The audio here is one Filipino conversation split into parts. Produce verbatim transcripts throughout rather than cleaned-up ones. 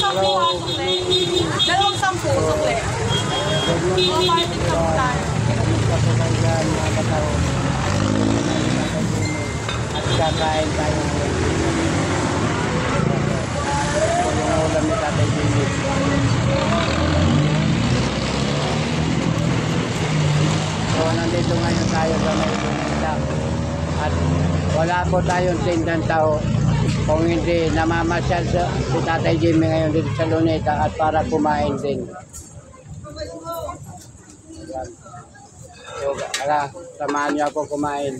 sampu ha, sukle. Dalawang sampu, sukle. Mga parting sampu tayo. Kapunan dyan, mga katao. At kakain tayo. Ito yung ulam ni Tatay Jimmy. So, nandito ngayon tayo sa may Luneta. At wala po tayong tindang tao kung hindi namamasyal sa, si Tatay Jimmy ngayon dito sa Luneta at para kumain din. Yan. So, ala, samahan niyo ako kumain.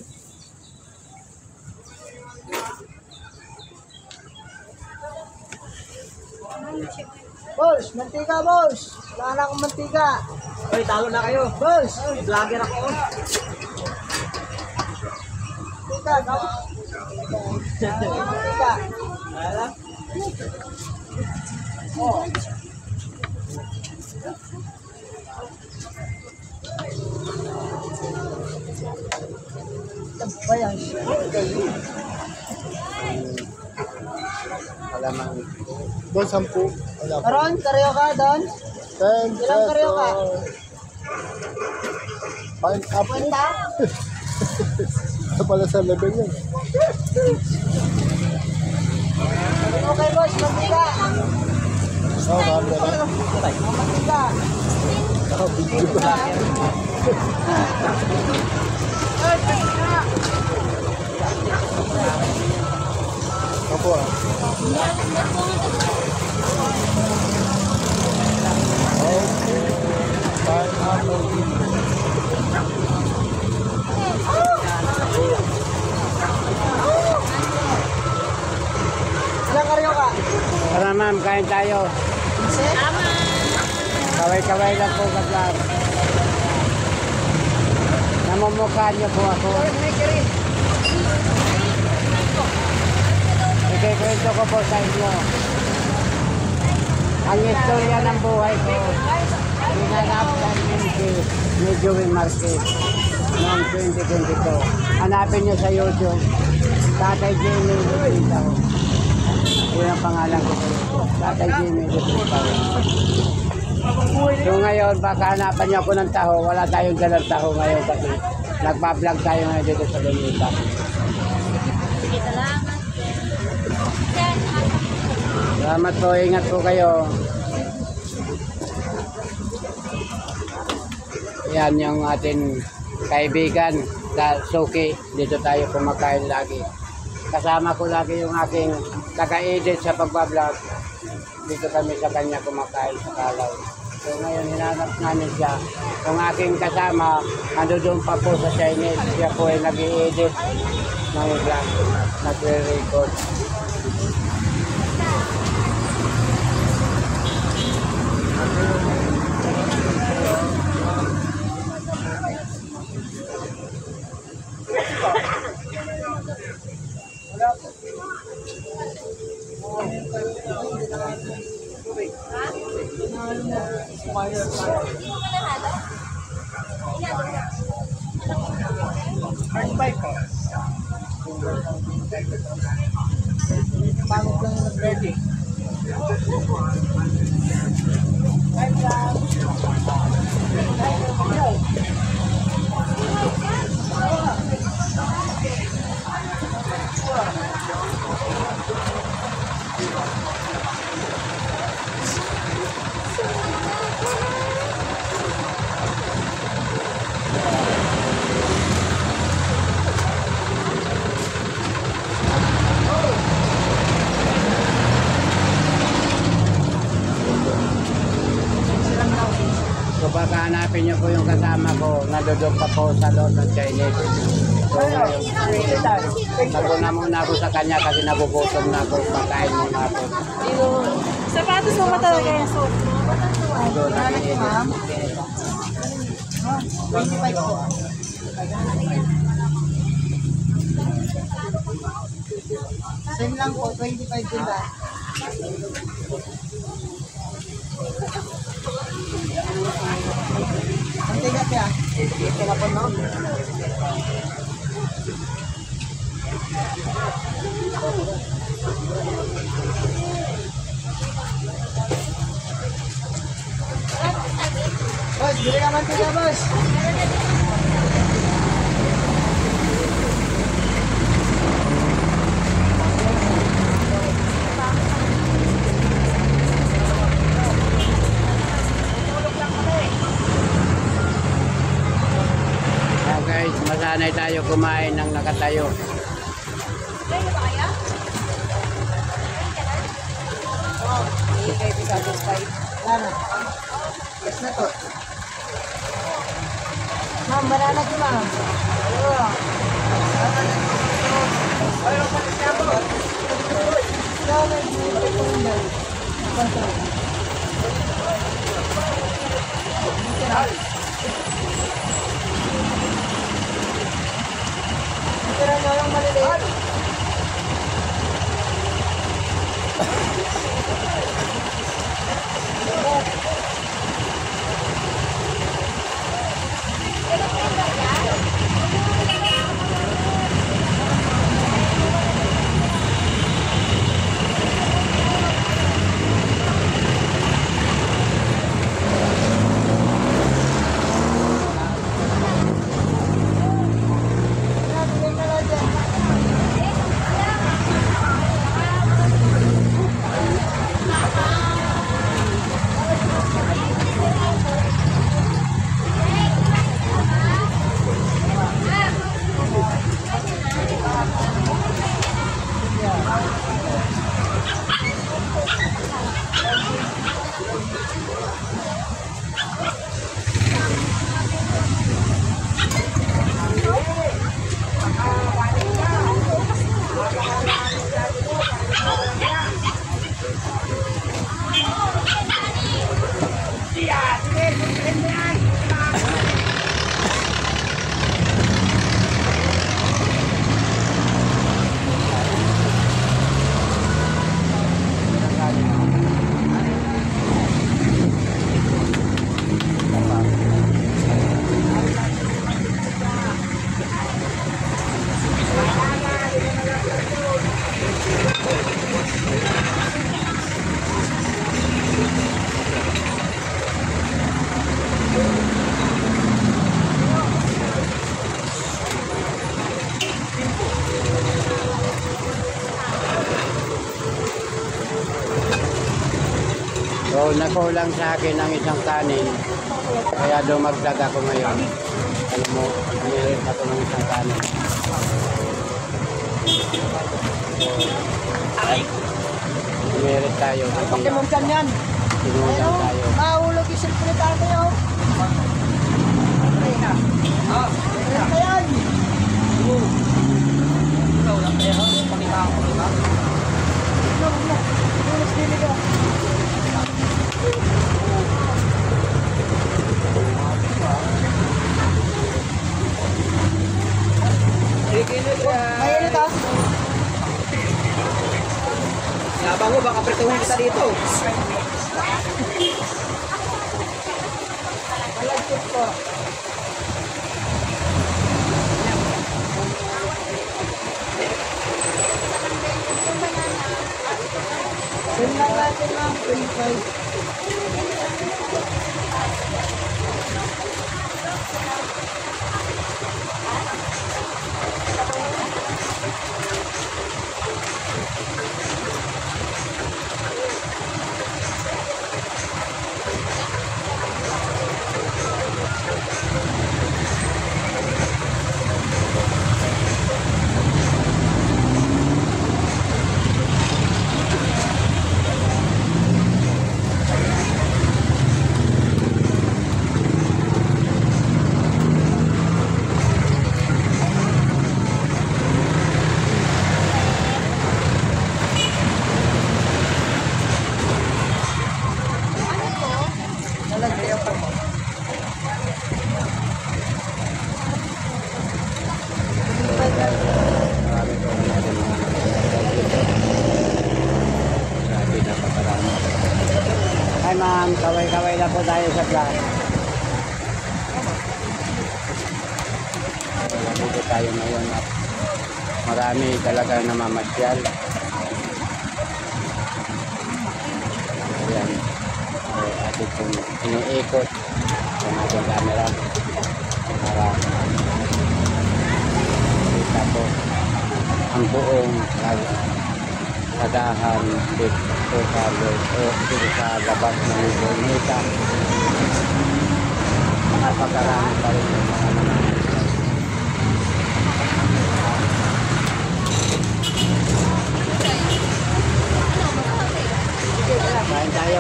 Boss, mantika boss. Wala na akong mantika. Hoy, talo na kayo. Boss, Vlogger ako. mantika. Mantika. Wala. Oh. Bayan. Alamang. Doon, sampu. Karon, karyo ka doon. Ten, Ilang karyo ka? Fine, up. Kwenta? Ito pala sa level yun. Okay boss, mantika. Oo, kami na. Mantika. Ako, video ko. Opo ah. Okay. Pineapple. Ilang karyo ka? Tara ma'am, kain tayo. Tama. Kaway-kaway lang po kapag. Namumukha niyo po ako. Ikikwento ko po sa inyo ang istorya ng buhay ko. Hinanap namin si ni Joey Marquez noong twenty twenty-two. Hanapin niyo sa YouTube. Tatay Jimmy Lupita. Yun ang pangalan ko. Tatay Jimmy Lupita. So ngayon, baka hanapan niyo ako ng taho. Wala tayong dalang taho ngayon kasi nagpa-vlog tayo ngayon dito sa Luneta. Sige, salamat. Salamat po, ingat po kayo. Yan yung ating kaibigan sa Suki. Dito tayo kumakain lagi. Kasama ko lagi yung aking taga-edit sa pagbablog. Dito kami sa kanya kumakain sa Kalaw. So ngayon hinanap namin siya. Yung aking kasama, ando doon pa po sa Chinese. Siya po ay nag-i-edit ng vlog. Nag-record. Pangit lang yung nag-ready. So baka hanapin niyo po yung kasama ko, nadudog pa po sa loob ng Chinese. So ngayon, naguna muna ako sa kanya kasi nagugutom na ako, pagkain muna ako. Sapatos mo ba talaga yung suot mo? So nag-edit. twenty-five po. Same lang po, twenty-five din ba? Ang tigat ya. Ito na po, no? Bili ka mantika, boss. Ah, guys, masanay tayo kumain ng nakatayo. Ano? Yes na to. Ma'am, banana ko, ma'am. Oo. Ayaw pa niya po. Ikaw na yung recommended. Tira nyo yung maliliit. So, nakulang sa akin ang isang kanin. Kaya dumagdag ako ngayon. Alam mo, umirit ako ng isang kanin. Umirit tayo. Pakimuntan yan. Tinungan tayo. Mahulog yung sekretary nyo. Okay na. Ah, okay yan. Ikaw lang tayo. Pakita ako, di ba? Huwag na. Huwag na. Huwag Mainit ah. Yabang mo, baka pretuhin kita dito. Malagkit ko. Yun lang natin lang. twenty-five. Hi ma'am, kaway-kaway na po tayo sa vlog. Dito tayo ngayon at marami talaga namamasyal. Ayan. So, atin pong iniikot ang ating camera para kita po ang buong kadahan dito sa o dito sa labas ng Luneta. Napakarami pa rin yung mga naman. Kain tayo.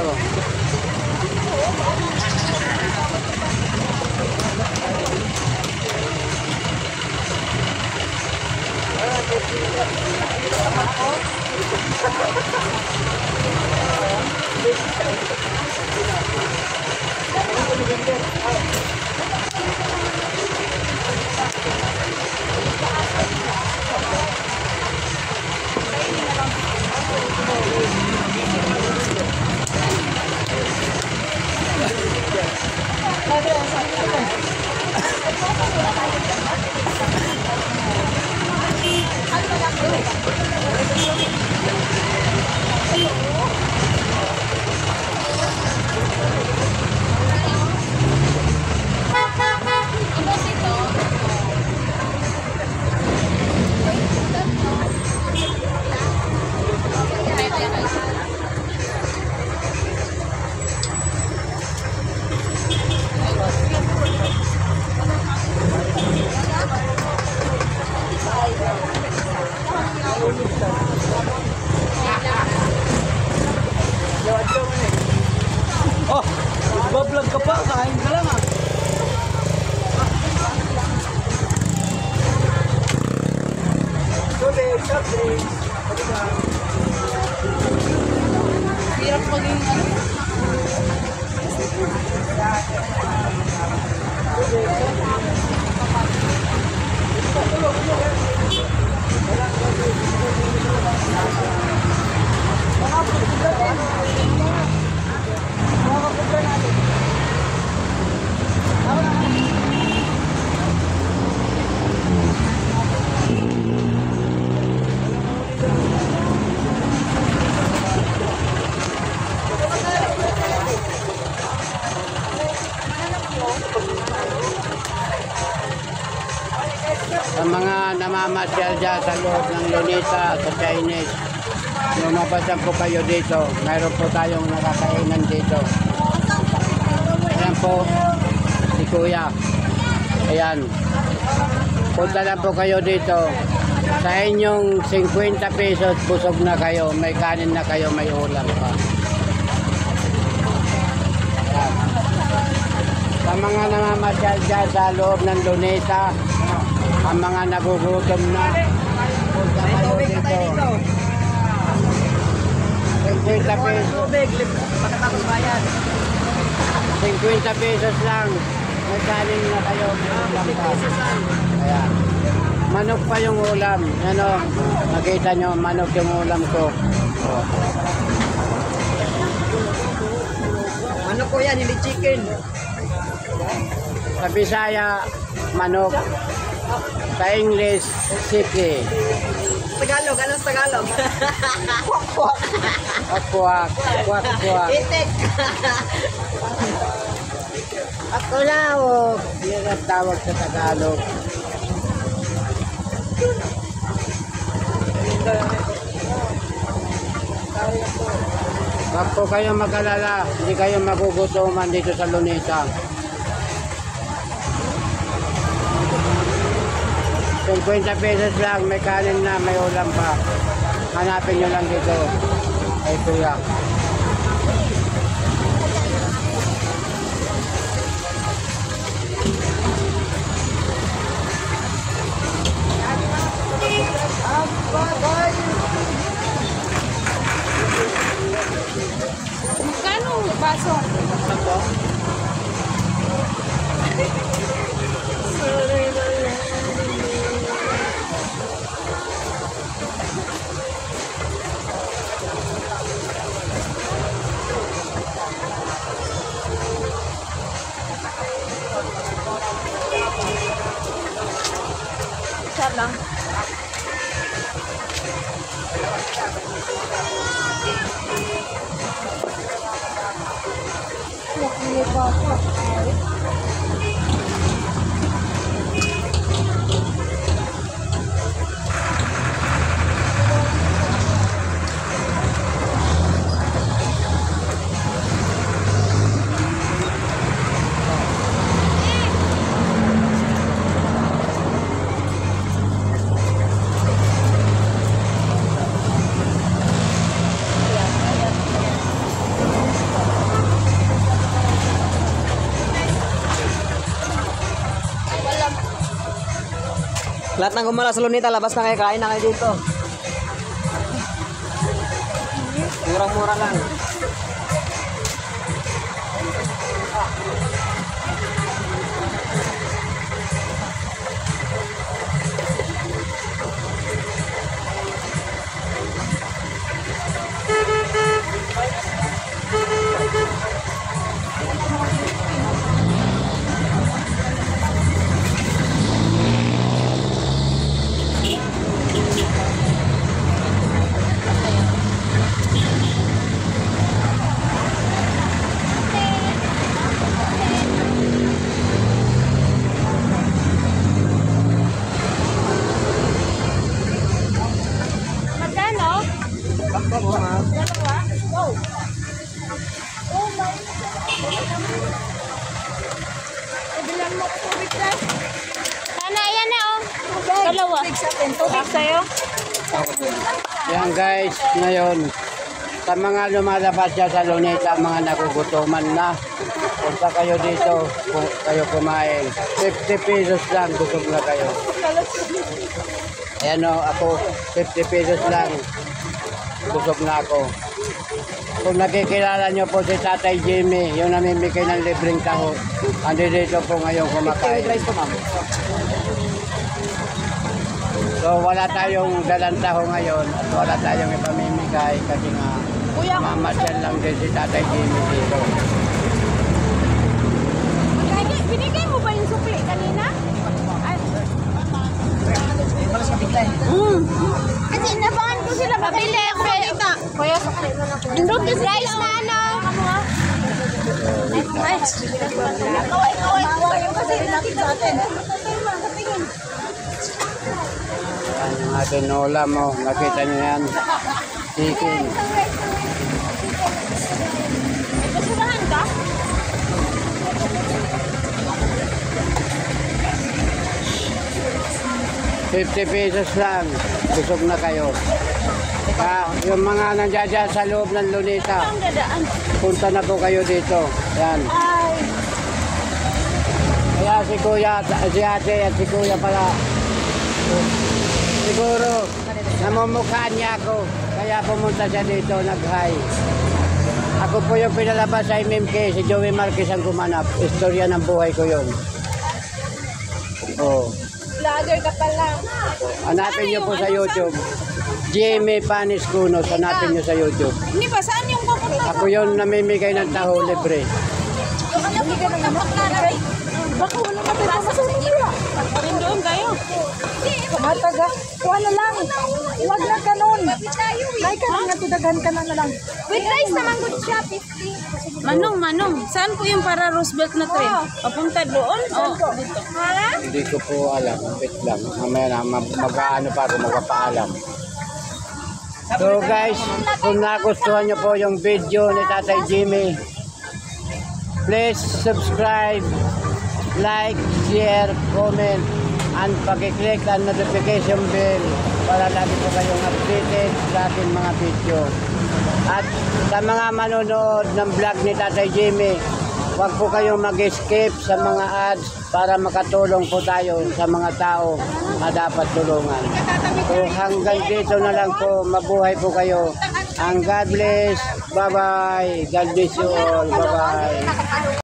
Oh, bablog ka pa, kain ka lang ah. Tubig, tubig. Hirap maging ano. Sa mga namamasyal dyan sa loob ng Luneta sa Chinese, lumabasan po kayo dito. Mayroon po tayong nakakainan dito. Ayan po, si Kuya. Ayan. Punta lang po kayo dito. Sa inyong fifty pesos, busog na kayo. May kanin na kayo, may ulam pa. Ayan. Sa mga namamasyal dyan sa loob ng Luneta, ang mga nagugutom na, punta May kayo tubig ka tayo dito. dito. fifty pesos. Tubig, pagkatapos bayan. fifty pesos lang. May kanin na kayo. May ulam pa. Ayan. Manok pa yung ulam. Yan o. Nakita nyo, manok yung ulam ko. O. Ano ko yan, hindi chicken. Sa Bisaya, manok. Sa English, siki. Tagalog, anong Tagalog? Kwak, kwak, kwak, kwak. Itik. Ako na o. Yan ang tawag sa Tagalog. Wag po kayo mag-alala. Hindi kayo magugutuman dito sa Luneta. fifty pesos lang, may kanin na, may ulam pa. Hanapin nyo lang dito. Ay, Kuya. Magkano baso? Isa lang. Nakili pa ako. Lahat ng gumala sa Lunita, labas na kayo, kain na kayo dito. Murang-mura lang. Magkano? Bakto mo, ma'am. Dalawa? Wow. Oh my. Ibilan mo ko tubig na. Sana, ayan na oh. Dalawa. Tubig sa'yo. Yan guys, ngayon, sa mga lumalabas dyan sa Luneta, mga nagugutuman na, punta kayo dito, kung kayo kumain. fifty pesos lang, busog na kayo. Ayan o, ako, fifty pesos lang, busog na ako. Kung nakikilala nyo po si Tatay Jimmy, yung namimigay ng libreng taho, andi dito po ngayon kumakain. Rice po, ma'am. So wala tayong dalang taho ngayon at wala tayong ipamimigay kasi nga Kuya, mamasyal lang din si Tatay Jimmy dito. binigay, binigay mo ba yung sukli kanina? Ay. Malas kapit tayo. Mm. Kasi inabangan ko sila. Pabili. Kuya, sukli na na po. Indot rice na ano. Ay. Kaway, kaway, kaway. Yung kasi nakita sa atin. Yan yung ating ulam mo, nakita nyo yan. Chicken. Basurahan ka? fifty pesos lang, busog na kayo. Ah, yung mga nandiyan dyan sa loob ng Luneta, Ang dadaan. punta na po kayo dito. Yan. Ay. Kaya si Kuya, si Ate at si Kuya pala, siguro, namumukhaan niya ako. Kaya pumunta siya dito, nag-hi. Ako po yung pinalabas sa M M K, si Joey Marquez ang gumanap. Istorya ng buhay ko yun. Oh. Vlogger ka pala. Hanapin niyo po sa YouTube. Jimmy Panis Cunos, hanapin niyo sa YouTube. Hindi ba? Saan yung pupunta? Ako yun namimigay ng taho libre. Yung ano hindi ka nang maklaray. Baka wala ka tayo sa nila. Rin doon kayo. Mataga, kuha na lang. Huwag na kanon. Ay, ka na nga tudaghan ka na na lang. With rice naman good siya, fifty. Manong, Manong. Saan po yung para Roosevelt na train? Papunta doon? O dito? Ha? Hindi ko po alam. Wait lang. Mamaya na mag- mag-ano pa ako, magpapaalam. So guys, kung nagustuhan niyo po yung video ni Tatay Jimmy, please subscribe, like, share, comment, and pag-click ang notification bell para lagi po kayong updated sa aking mga video. At sa mga manonood ng vlog ni Tatay Jimmy, huwag po kayong mag-skip sa mga ads para makatulong po tayo sa mga tao na dapat tulungan. So hanggang dito na lang po, mabuhay po kayo. And God bless. Bye-bye. God bless you all. Bye-bye.